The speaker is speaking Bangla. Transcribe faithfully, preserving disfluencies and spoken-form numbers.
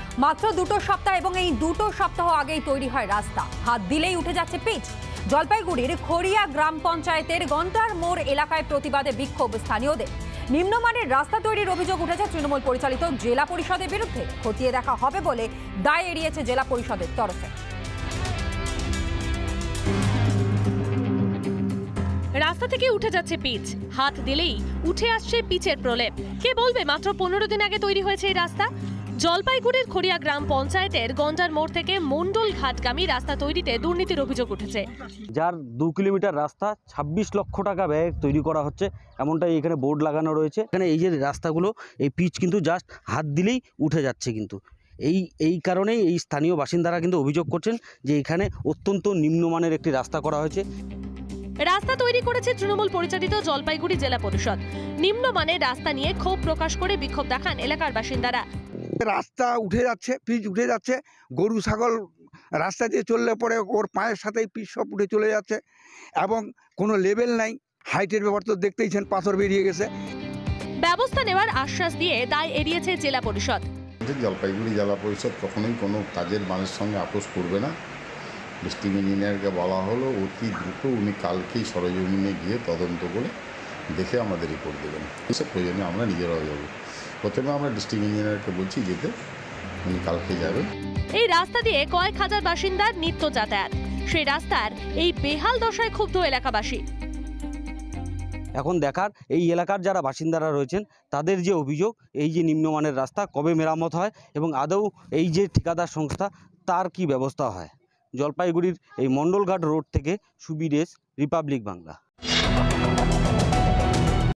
মাত্র দুটো সপ্তাহ এবং এই দুটো সপ্তাহ আগেই তৈরি হয় রাস্তা, হাত দিলেই উঠে যাচ্ছে পিচ। জলপাইগুড়ির খড়িয়া গ্রাম পঞ্চায়েতের গন্ডার মোড় এলাকায় প্রতিবাদে বিক্ষোভ স্থানীয়দের। নিম্নমানের রাস্তা তৈরির অভিযোগ উঠেছে তৃণমূল পরিচালিত জেলা পরিষদের বিরুদ্ধে। খতিয়ে দেখা হবে বলে দায় এড়িয়েছে জেলা পরিষদের তরফে। রাস্তা থেকে উঠে যাচ্ছে পিচ, হাত দিলেই উঠে আসছে পিচের প্রলেপ। কে বলবে মাত্র পনেরো দিন আগে তৈরি হয়েছে এই রাস্তা? জলপাইগুড়ির খড়িয়া গ্রাম পঞ্চায়েতের গন্ডার মোড় থেকে মন্ডল ঘাটগামী রাস্তা তৈরিতে দুর্নীতির অভিযোগ উঠেছে। যার দু কিলোমিটার রাস্তা ছাব্বিশ লক্ষ টাকা ব্যয়ে তৈরি করা হচ্ছে, এমনটাই এখানে বোর্ড লাগানো রয়েছে। এখানে এই যে রাস্তাগুলো, এই পিচ কিন্তু জাস্ট হাত দিলেই উঠে যাচ্ছে। কিন্তু এই এই কারণেই এই স্থানীয় বাসিন্দারা কিন্তু অভিযোগ করছেন যে এখানে অত্যন্ত নিম্নমানের একটি রাস্তা করা হয়েছে। রাস্তা তৈরি করেছে তৃণমূল পরিচালিত জলপাইগুড়ি জেলা পরিষদ। নিম্নমানের রাস্তা নিয়ে ক্ষোভ প্রকাশ করে বিক্ষোভ দেখান এলাকার বাসিন্দারা। রাস্তা উঠে যাচ্ছে, পিচ উঠে যাচ্ছে, গরু ছাগল রাস্তা দিয়ে চললে পরে ওর পায়ের সাথেই পিচ সব উঠে চলে যাচ্ছে এবং কোনো লেভেল নাই। হাইটের ব্যাপার তো দেখতেইছেন, পাথর বেরিয়ে গেছে। ব্যবস্থা নেওয়ার আশ্বাস দিয়ে দায় এড়িয়েছে জেলা পরিষদ। জলপাইগুড়ি জেলা পরিষদ কখনোই কোনো কাজের মানুষের সঙ্গে আপোষ করবে না। ডিস্ট্রিক্ট ইঞ্জিনিয়ারকে বলা হলো অতি দ্রুত উনি কালকেই সরজমিনে গিয়ে তদন্ত করে দেখে আমাদের রিপোর্ট দেবেন। এসব প্রয়োজনে আমরা নিজেরাও যাবো। প্রথমে আমরা ডিস্ট্রিক্ট ইঞ্জিনিয়ারকে বলছি যেতে, উনি কালকে যাবেন। এই রাস্তা দিয়ে কয়েক হাজার বাসিন্দার নিত্য যাতায়াত। সেই রাস্তার এই বেহাল দশায় ক্ষুব্ধ এলাকাবাসী। এখন দেখার এই এলাকার যারা বাসিন্দারা রয়েছেন তাদের যে অভিযোগ, এই যে নিম্নমানের রাস্তা কবে মেরামত হয় এবং আদৌ এই যে ঠিকাদার সংস্থা তার কি ব্যবস্থা হয়। জলপাইগুড়ির এই মণ্ডলঘাট রোড থেকে সুবীরেশ, রিপাবলিক বাংলা।